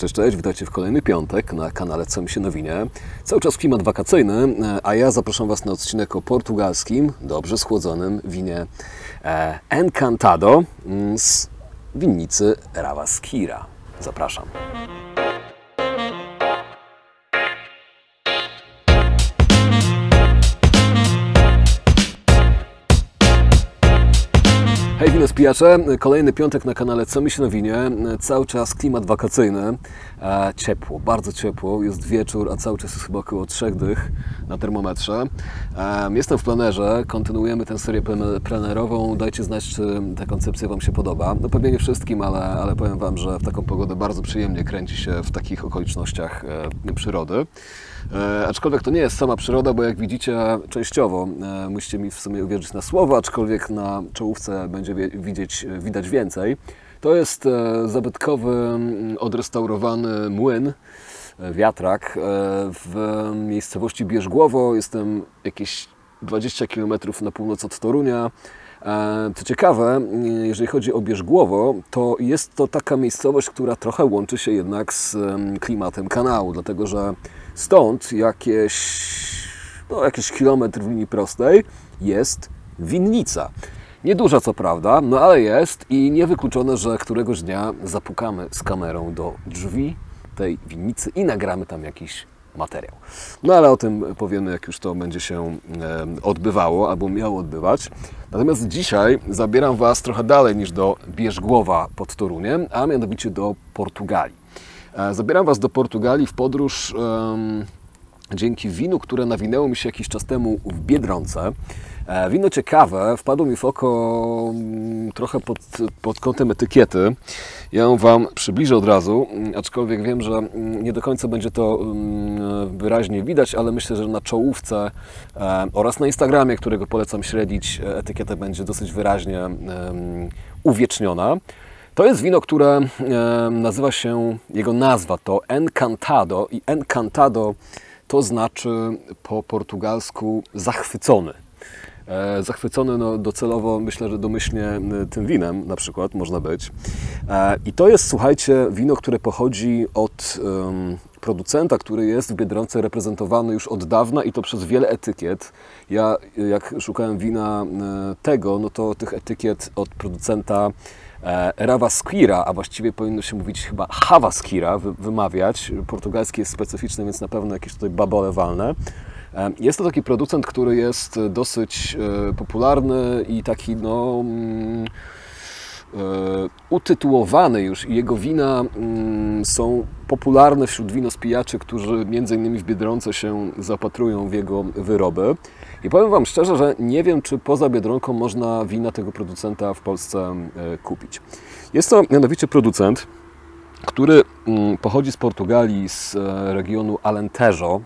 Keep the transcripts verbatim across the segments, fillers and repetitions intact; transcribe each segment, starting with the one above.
Cześć, cześć, witajcie w kolejny piątek na kanale Co mi się nawinie. Cały czas klimat wakacyjny, a ja zapraszam Was na odcinek o portugalskim, dobrze schłodzonym winie Encantado z winnicy Ravasquira. Zapraszam. Hej winospijacze, kolejny piątek na kanale Co mi się nawinie, cały czas klimat wakacyjny, ciepło, bardzo ciepło, jest wieczór, a cały czas jest chyba około trzech dych na termometrze. Jestem w plenerze, kontynuujemy tę serię plenerową, dajcie znać, czy ta koncepcja Wam się podoba. No pewnie nie wszystkim, ale, ale powiem Wam, że w taką pogodę bardzo przyjemnie kręci się w takich okolicznościach przyrody. E, aczkolwiek to nie jest sama przyroda, bo jak widzicie częściowo, e, musicie mi w sumie uwierzyć na słowo, aczkolwiek na czołówce będzie wie, widzieć, widać więcej. To jest e, zabytkowy, odrestaurowany młyn, e, wiatrak e, w miejscowości Bierzgłowo. Jestem jakieś dwadzieścia kilometrów na północ od Torunia. Co ciekawe, jeżeli chodzi o Bierzgłowo, to jest to taka miejscowość, która trochę łączy się jednak z klimatem kanału, dlatego że stąd jakieś, no, jakiś kilometr w linii prostej jest winnica. Nieduża co prawda, no ale jest i niewykluczone, że któregoś dnia zapukamy z kamerą do drzwi tej winnicy i nagramy tam jakiś materiał. No ale o tym powiemy, jak już to będzie się odbywało, albo miało odbywać. Natomiast dzisiaj zabieram Was trochę dalej niż do Bierzgłowa pod Toruniem, a mianowicie do Portugalii. Zabieram Was do Portugalii w podróż um, dzięki winu, które nawinęło mi się jakiś czas temu w Biedronce. Wino ciekawe, wpadło mi w oko trochę pod, pod kątem etykiety. Ja ją Wam przybliżę od razu, aczkolwiek wiem, że nie do końca będzie to wyraźnie widać, ale myślę, że na czołówce oraz na Instagramie, którego polecam śledzić, etykieta będzie dosyć wyraźnie uwieczniona. To jest wino, które nazywa się, jego nazwa to Encantado i Encantado to znaczy po portugalsku zachwycony. Zachwycony no, docelowo, myślę, że domyślnie tym winem na przykład można być. I to jest, słuchajcie, wino, które pochodzi od um, producenta, który jest w Biedronce reprezentowany już od dawna i to przez wiele etykiet. Ja jak szukałem wina tego, no to tych etykiet od producenta Ravasquira, a właściwie powinno się mówić chyba Ravasquira, wymawiać. Portugalski jest specyficzny, więc na pewno jakieś tutaj babole walne. Jest to taki producent, który jest dosyć popularny i taki no, utytułowany już. Jego wina są popularne wśród winospijaczy, którzy między innymi w Biedronce się zapatrują w jego wyroby. I powiem Wam szczerze, że nie wiem, czy poza Biedronką można wina tego producenta w Polsce kupić. Jest to mianowicie producent, który pochodzi z Portugalii, z regionu Alentejo.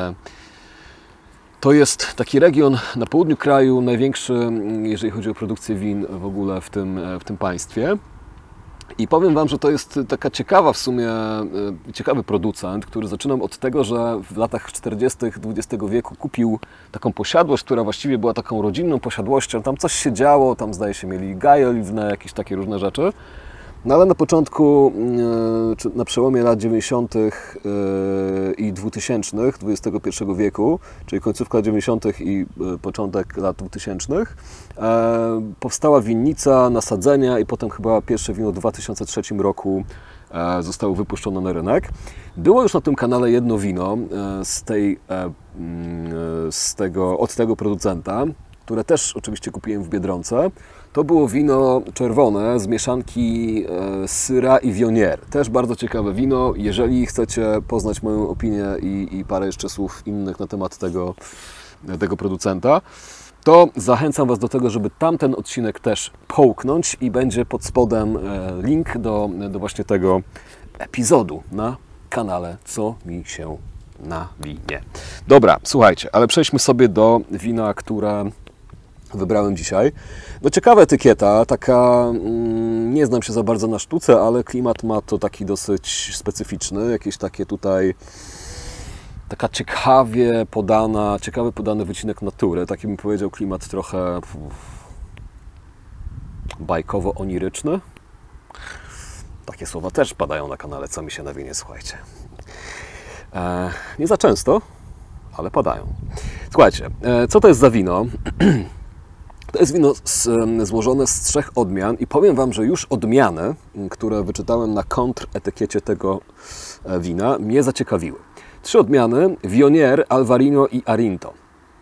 To jest taki region na południu kraju, największy, jeżeli chodzi o produkcję win w ogóle w tym, w tym państwie. I powiem Wam, że to jest taka ciekawa w sumie, ciekawy producent, który zaczynał od tego, że w latach czterdziestych dwudziestego wieku kupił taką posiadłość, która właściwie była taką rodzinną posiadłością. Tam coś się działo, tam zdaje się mieli gaje oliwne, jakieś takie różne rzeczy. No ale na początku, na przełomie lat dziewięćdziesiątych i dwutysięcznych dwudziestego pierwszego wieku, czyli końcówka lat dziewięćdziesiątych i początek lat dwutysięcznych, powstała winnica, nasadzenia i potem chyba pierwsze wino w dwa tysiące trzecim roku zostało wypuszczone na rynek. Było już na tym kanale jedno wino z tej, z tego, od tego producenta, które też oczywiście kupiłem w Biedronce. To było wino czerwone z mieszanki Syrah i Viognier. Też bardzo ciekawe wino. Jeżeli chcecie poznać moją opinię i, i parę jeszcze słów innych na temat tego, tego producenta, to zachęcam Was do tego, żeby tamten odcinek też połknąć i będzie pod spodem link do, do właśnie tego epizodu na kanale Co mi się nawinie. Dobra, słuchajcie, ale przejdźmy sobie do wina, które wybrałem dzisiaj. No ciekawa etykieta, taka, mm, nie znam się za bardzo na sztuce, ale klimat ma to taki dosyć specyficzny, jakieś takie tutaj, taka ciekawie podana, ciekawy podany wycinek natury, taki bym powiedział klimat trochę bajkowo-oniryczny. takie słowa też padają na kanale Co mi się na winie, słuchajcie. E, nie za często, ale padają. Słuchajcie, e, co to jest za wino? To jest wino z, złożone z trzech odmian i powiem Wam, że już odmiany, które wyczytałem na kontretykiecie tego wina, mnie zaciekawiły. Trzy odmiany: Viognier, Alvarinho i Arinto.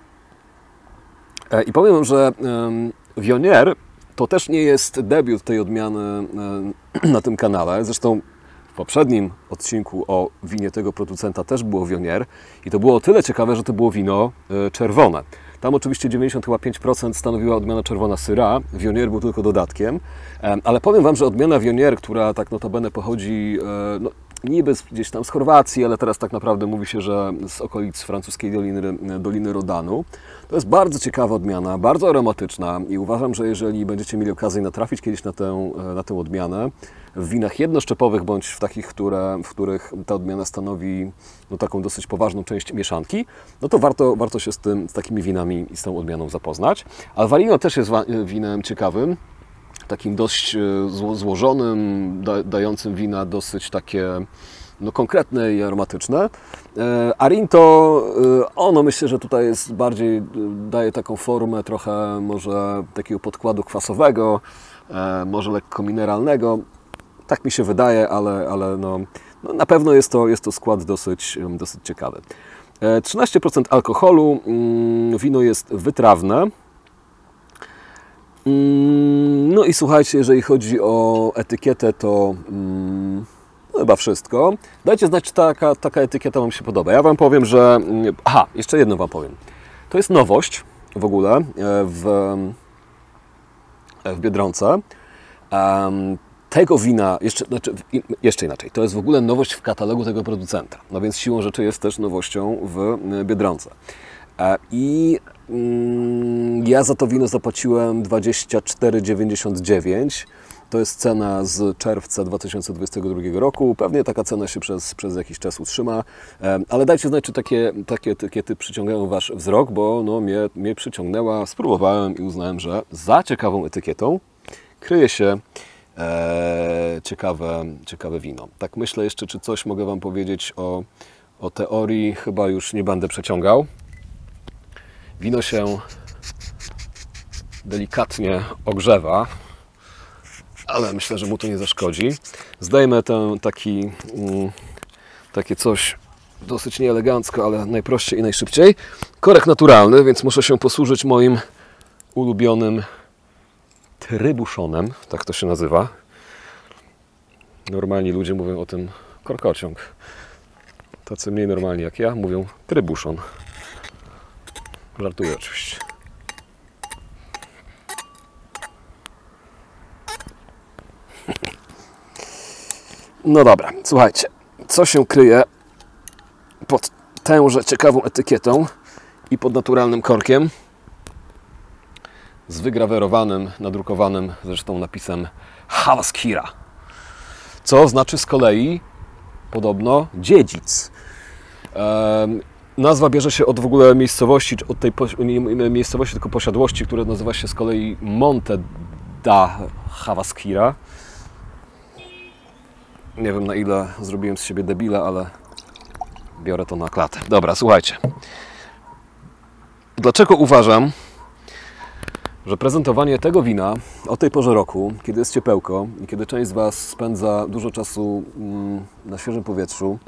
I powiem Wam, że Viognier to też nie jest debiut tej odmiany na tym kanale. Zresztą w poprzednim odcinku o winie tego producenta też było Viognier i to było o tyle ciekawe, że to było wino czerwone. Tam oczywiście dziewięćdziesiąt pięć procent stanowiła odmiana czerwona Syrah, Viognier był tylko dodatkiem, ale powiem Wam, że odmiana Viognier, która tak notabene pochodzi no, niby gdzieś tam z Chorwacji, ale teraz tak naprawdę mówi się, że z okolic francuskiej Doliny, Doliny Rodanu, to jest bardzo ciekawa odmiana, bardzo aromatyczna i uważam, że jeżeli będziecie mieli okazję natrafić kiedyś na tę, na tę odmianę, w winach jednoszczepowych bądź w takich, które, w których ta odmiana stanowi no, taką dosyć poważną część mieszanki, no to warto, warto się z, tym, z takimi winami i z tą odmianą zapoznać. Alvarinho też jest winem ciekawym, takim dość złożonym, da, dającym wina dosyć takie no, konkretne i aromatyczne. Arinto, ono myślę, że tutaj jest bardziej, daje taką formę trochę może takiego podkładu kwasowego, może lekko mineralnego. Tak mi się wydaje, ale, ale no, no na pewno jest to, jest to skład dosyć, dosyć ciekawy. trzynaście procent alkoholu, wino jest wytrawne. No i słuchajcie, jeżeli chodzi o etykietę, to no chyba wszystko. Dajcie znać, czy taka, taka etykieta Wam się podoba. Ja Wam powiem, że... Aha, jeszcze jedno Wam powiem. To jest nowość w ogóle w, w Biedronce. Tego wina, jeszcze, znaczy, jeszcze inaczej, to jest w ogóle nowość w katalogu tego producenta. No więc siłą rzeczy jest też nowością w Biedronce. I mm, ja za to wino zapłaciłem dwadzieścia cztery dziewięćdziesiąt dziewięć. To jest cena z czerwca dwa tysiące dwudziestego drugiego roku. Pewnie taka cena się przez, przez jakiś czas utrzyma. Ale dajcie znać, czy takie, takie etykiety przyciągają Wasz wzrok, bo no, mnie, mnie przyciągnęła. Spróbowałem i uznałem, że za ciekawą etykietą kryje się e, ciekawe, ciekawe wino. Tak myślę jeszcze, czy coś mogę Wam powiedzieć o, o teorii. Chyba już nie będę przeciągał. Wino się delikatnie ogrzewa, ale myślę, że mu to nie zaszkodzi. Zdejmę ten taki, mm, takie coś dosyć nieelegancko, ale najprościej i najszybciej. Korek naturalny, więc muszę się posłużyć moim ulubionym trybuszonem, tak to się nazywa. Normalni ludzie mówią o tym korkociąg. Tacy mniej normalni jak ja mówią trybuszon. Żartuję oczywiście. No dobra, słuchajcie, co się kryje pod tęże ciekawą etykietą i pod naturalnym korkiem z wygrawerowanym, nadrukowanym zresztą napisem Havaskira, co znaczy z kolei podobno dziedzic. Um, Nazwa bierze się od w ogóle miejscowości, od tej nie miejscowości, tylko posiadłości, która nazywa się z kolei Monte da Havaskira. Nie wiem, na ile zrobiłem z siebie debila, ale biorę to na klatę. Dobra, słuchajcie. Dlaczego uważam, że prezentowanie tego wina o tej porze roku, kiedy jest ciepełko i kiedy część z Was spędza dużo czasu na świeżym powietrzu,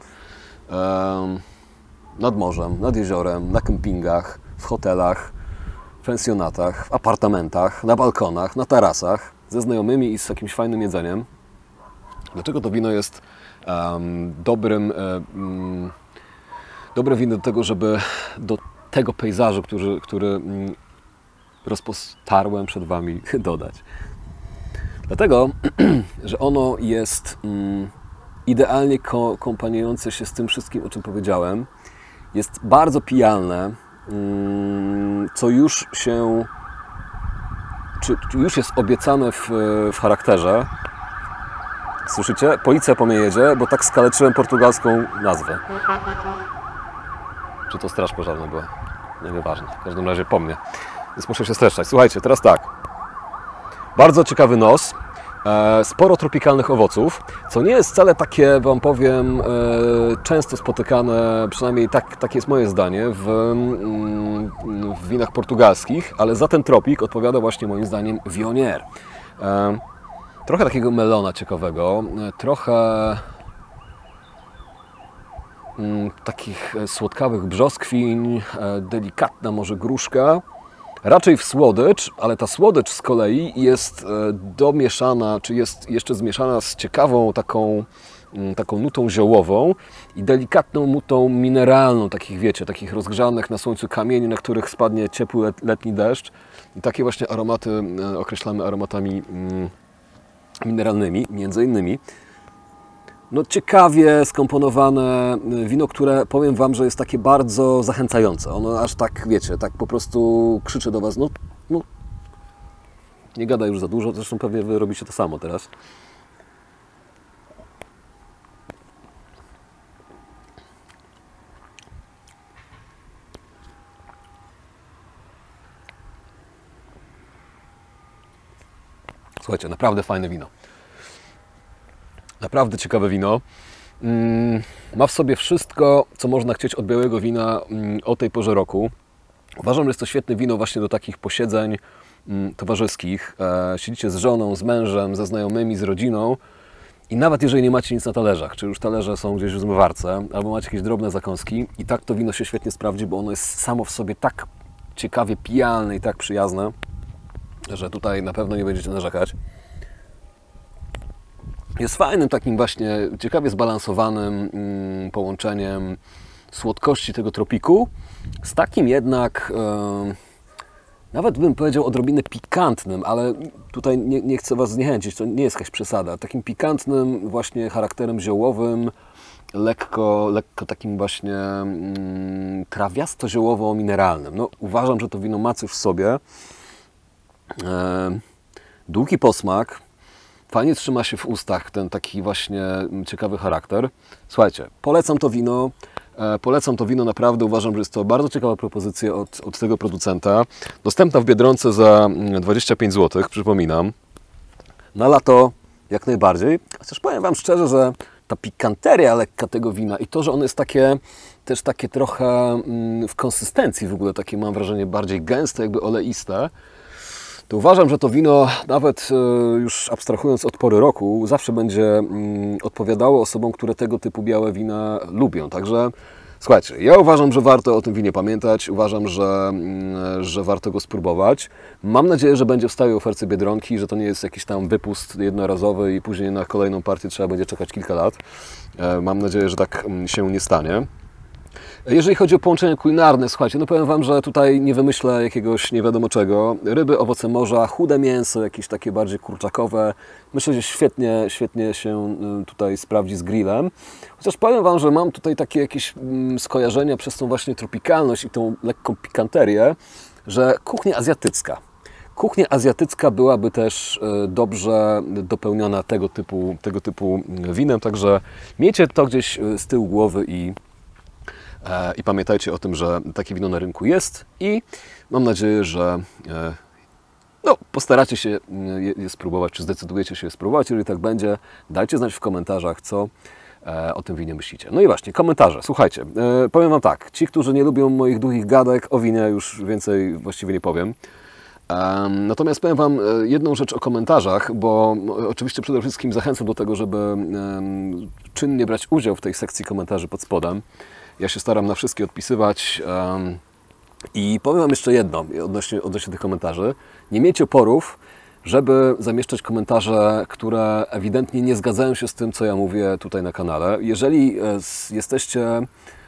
nad morzem, nad jeziorem, na kempingach, w hotelach, w pensjonatach, w apartamentach, na balkonach, na tarasach, ze znajomymi i z jakimś fajnym jedzeniem. Dlaczego to wino jest um, dobrym, um, dobre wino do tego, żeby do tego pejzażu, który, który um, rozpostarłem przed Wami, dodać? Dlatego, że ono jest um, idealnie ko kompaniejące się z tym wszystkim, o czym powiedziałem. Jest bardzo pijalne, co już się, czy, czy już jest obiecane w, w charakterze. Słyszycie? Policja po mnie jedzie, bo tak skaleczyłem portugalską nazwę. Czy to straż pożarna była? No nieważne, w każdym razie po mnie. Więc muszę się streszczać. Słuchajcie, teraz tak. Bardzo ciekawy nos. Sporo tropikalnych owoców, co nie jest wcale takie, wam powiem, często spotykane, przynajmniej tak, takie jest moje zdanie, w, w winach portugalskich, ale za ten tropik odpowiada właśnie moim zdaniem Viognier. Trochę takiego melona ciekawego, trochę takich słodkawych brzoskwiń, delikatna może gruszka. Raczej w słodycz, ale ta słodycz z kolei jest domieszana, czy jest jeszcze zmieszana z ciekawą taką, taką nutą ziołową i delikatną nutą mineralną, takich wiecie, takich rozgrzanych na słońcu kamieni, na których spadnie ciepły letni deszcz. I takie właśnie aromaty określamy aromatami mineralnymi, między innymi. No ciekawie skomponowane wino, które powiem Wam, że jest takie bardzo zachęcające. Ono aż tak, wiecie, tak po prostu krzyczy do Was, no, no nie gada już za dużo, zresztą pewnie Wy robicie to samo teraz. Słuchajcie, naprawdę fajne wino. Naprawdę ciekawe wino. Ma w sobie wszystko, co można chcieć od białego wina o tej porze roku. Uważam, że jest to świetne wino właśnie do takich posiedzeń towarzyskich. Siedzicie z żoną, z mężem, ze znajomymi, z rodziną i nawet jeżeli nie macie nic na talerzach, czy już talerze są gdzieś w zmywarce, albo macie jakieś drobne zakąski, i tak to wino się świetnie sprawdzi, bo ono jest samo w sobie tak ciekawie pijalne i tak przyjazne, że tutaj na pewno nie będziecie narzekać. Jest fajnym, takim właśnie ciekawie zbalansowanym mm, połączeniem słodkości tego tropiku z takim jednak, e, nawet bym powiedział odrobinę pikantnym, ale tutaj nie, nie chcę Was zniechęcić, to nie jest jakaś przesada, takim pikantnym właśnie charakterem ziołowym, lekko, lekko takim właśnie mm, trawiasto-ziołowo-mineralnym. No, uważam, że to wino ma coś w sobie. E, długi posmak. Fajnie trzyma się w ustach ten taki właśnie ciekawy charakter. Słuchajcie, polecam to wino. Polecam to wino naprawdę. Uważam, że jest to bardzo ciekawa propozycja od, od tego producenta. Dostępna w Biedronce za dwadzieścia pięć złotych, przypominam. Na lato jak najbardziej. Chociaż powiem Wam szczerze, że ta pikanteria lekka tego wina i to, że ono jest takie też takie trochę w konsystencji w ogóle, takie mam wrażenie bardziej gęste, jakby oleiste, to uważam, że to wino, nawet już abstrahując od pory roku, zawsze będzie odpowiadało osobom, które tego typu białe wina lubią. Także słuchajcie, ja uważam, że warto o tym winie pamiętać, uważam, że, że warto go spróbować. Mam nadzieję, że będzie w stałej ofercie Biedronki, że to nie jest jakiś tam wypust jednorazowy i później na kolejną partię trzeba będzie czekać kilka lat. Mam nadzieję, że tak się nie stanie. Jeżeli chodzi o połączenie kulinarne, słuchajcie, no powiem Wam, że tutaj nie wymyślę jakiegoś nie wiadomo czego. Ryby, owoce morza, chude mięso, jakieś takie bardziej kurczakowe. Myślę, że świetnie, świetnie się tutaj sprawdzi z grillem. Chociaż powiem Wam, że mam tutaj takie jakieś skojarzenia przez tą właśnie tropikalność i tą lekką pikanterię, że kuchnia azjatycka. Kuchnia azjatycka byłaby też dobrze dopełniona tego typu, tego typu winem, także miejcie to gdzieś z tyłu głowy i I pamiętajcie o tym, że takie wino na rynku jest i mam nadzieję, że no, postaracie się je, je spróbować, czy zdecydujecie się je spróbować. Jeżeli tak będzie, dajcie znać w komentarzach, co o tym winie myślicie. No i właśnie, komentarze. Słuchajcie, powiem Wam tak, ci, którzy nie lubią moich długich gadek o winie, już więcej właściwie nie powiem. Natomiast powiem Wam jedną rzecz o komentarzach, bo oczywiście przede wszystkim zachęcam do tego, żeby czynnie brać udział w tej sekcji komentarzy pod spodem. Ja się staram na wszystkie odpisywać um, i powiem Wam jeszcze jedno odnośnie, odnośnie tych komentarzy. Nie miejcie oporów, żeby zamieszczać komentarze, które ewidentnie nie zgadzają się z tym, co ja mówię tutaj na kanale. Jeżeli e, jesteście e,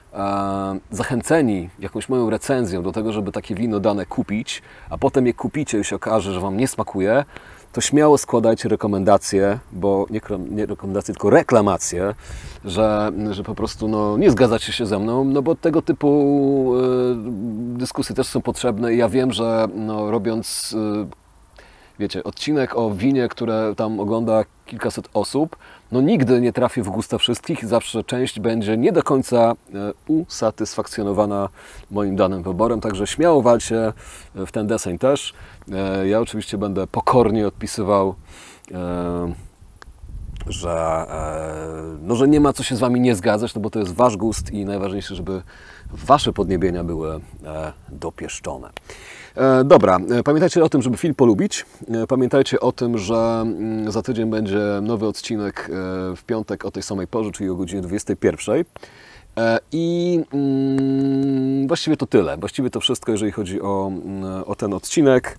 zachęceni jakąś moją recenzją do tego, żeby takie wino dane kupić, a potem je kupicie i się okaże, że Wam nie smakuje, to śmiało składajcie rekomendacje, bo nie, nie rekomendacje, tylko reklamacje, że, że po prostu no, nie zgadzacie się ze mną, no bo tego typu y, dyskusje też są potrzebne i ja wiem, że no, robiąc y, wiecie, odcinek o winie, które tam ogląda kilkaset osób, no nigdy nie trafi w gusta wszystkich, zawsze część będzie nie do końca usatysfakcjonowana moim danym wyborem, także śmiało walcie w ten deseń też. Ja oczywiście będę pokornie odpisywał że, no, że nie ma co się z Wami nie zgadzać, no bo to jest Wasz gust i najważniejsze, żeby Wasze podniebienia były dopieszczone. Dobra, pamiętajcie o tym, żeby film polubić. Pamiętajcie o tym, że za tydzień będzie nowy odcinek w piątek o tej samej porze, czyli o godzinie dwudziestej pierwszej. I mm, właściwie to tyle. Właściwie to wszystko, jeżeli chodzi o, o ten odcinek.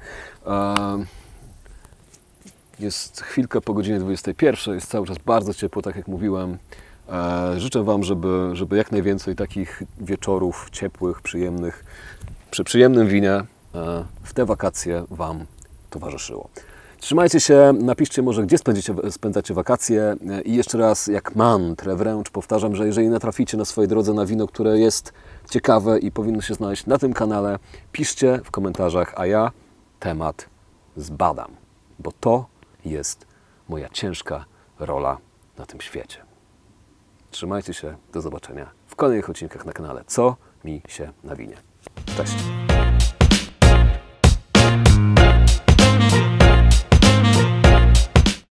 Jest chwilkę po godzinie dwudziestej pierwszej, jest cały czas bardzo ciepło, tak jak mówiłem. Życzę Wam, żeby, żeby jak najwięcej takich wieczorów ciepłych, przyjemnych, przy przyjemnym winie w te wakacje Wam towarzyszyło. Trzymajcie się, napiszcie może, gdzie spędzicie, spędzacie wakacje i jeszcze raz jak mantrę wręcz powtarzam, że jeżeli natraficie na swojej drodze na wino, które jest ciekawe i powinno się znaleźć na tym kanale, piszcie w komentarzach, a ja temat zbadam, bo to jest moja ciężka rola na tym świecie. Trzymajcie się, do zobaczenia w kolejnych odcinkach na kanale Co mi się na winie. Cześć!